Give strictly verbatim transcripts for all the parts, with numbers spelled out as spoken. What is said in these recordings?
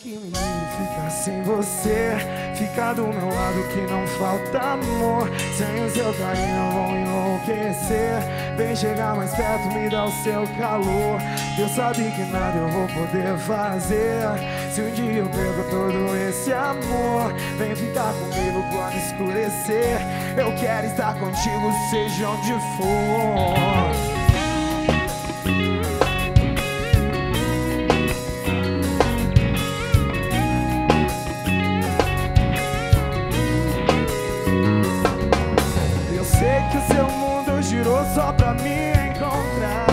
que me livre ficar sem você. Ficar do meu lado que não falta amor. Sem o seu carinho eu vou enlouquecer. Vem chegar mais perto, me dá o seu calor. Deus sabe que nada eu vou poder fazer. Se um dia eu perco todo esse amor, vem ficar comigo quando escurecer. Eu quero estar contigo, seja onde for. Que o seu mundo girou só pra me encontrar.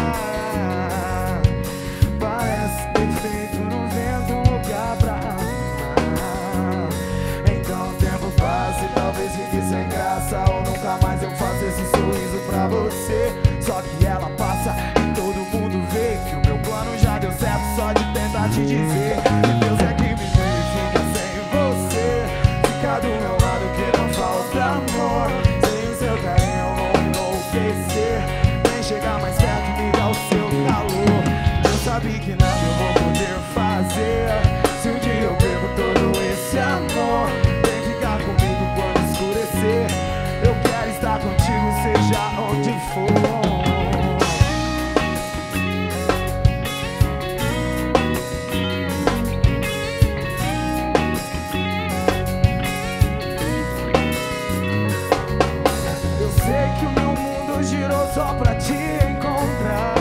Parece ter feito no vento um lugar pra amar. Então o tempo passa e talvez fique sem graça, ou nunca mais eu faço esse sorriso pra você. Só que ela passa e todo mundo vê que o meu plano já deu certo só de tentar te dizer. E Deus é que me livre fica sem você. Fica do meu lado que não falta amor. Sem o seu carinho vem chegar mais perto, me dá o seu calor. Eu sabia que nada eu vou poder fazer. Se um dia eu perco todo esse amor, vem ficar comigo quando escurecer. Eu quero estar contigo, seja onde for. Eu sei que o meu mundo girou só pra te encontrar.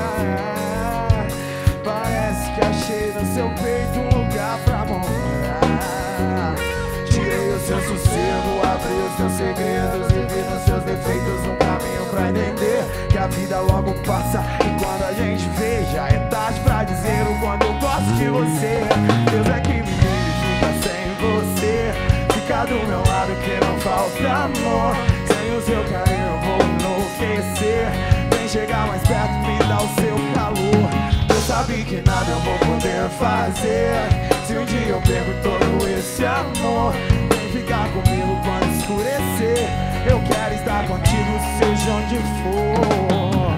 Parece que achei no seu peito um lugar pra morar. Tirei o seu sossego, abri os teus segredos e vi nos seus defeitos um caminho pra entender que a vida logo passa e quando a gente vê já é tarde pra dizer o quanto eu gosto de você. Deus é que me livre fica sem você. Fica do meu lado que não falta amor. Sem o seu carinho eu vou enlouquecer. Vem chegar mais perto, me dá o seu calor. Eu sabia que nada eu vou poder fazer. Se um dia eu perco todo esse amor, vem ficar comigo quando escurecer. Eu quero estar contigo, seja onde for.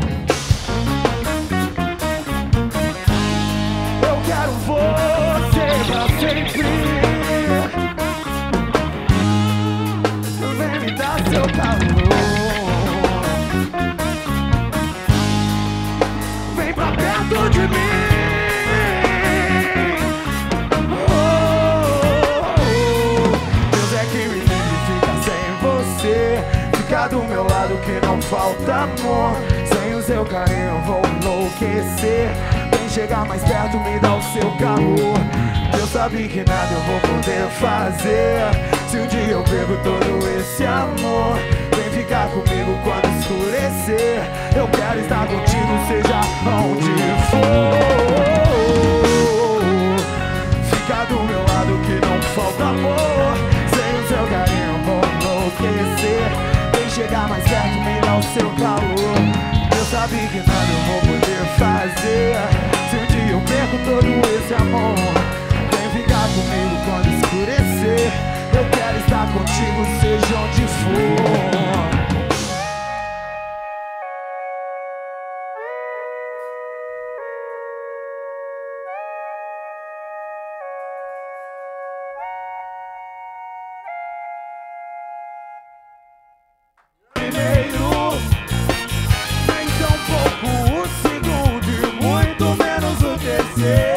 Eu quero você pra sempre. Vem me dar seu calor. Vem pra perto de mim. Oh, Deus é que me livre fica sem você. Fica do meu lado que não falta amor. Sem o seu carinho eu vou enlouquecer. Vem chegar mais perto, me dá o seu calor. Eu sabia que nada eu vou poder fazer. Se um dia eu perco todo esse amor, vem ficar comigo quando escurecer. Eu quero estar contigo, seja onde for. Fica do meu lado que não falta amor. Sem o seu carinho eu vou enlouquecer. Vem chegar mais perto, me dá o seu calor. Eu sabia que nada eu vou poder fazer. Se um dia eu perco todo esse amor, vem ficar comigo quando escurecer. Eu quero estar contigo, seja onde for. Primeiro, nem tão pouco o segundo e muito menos o terceiro.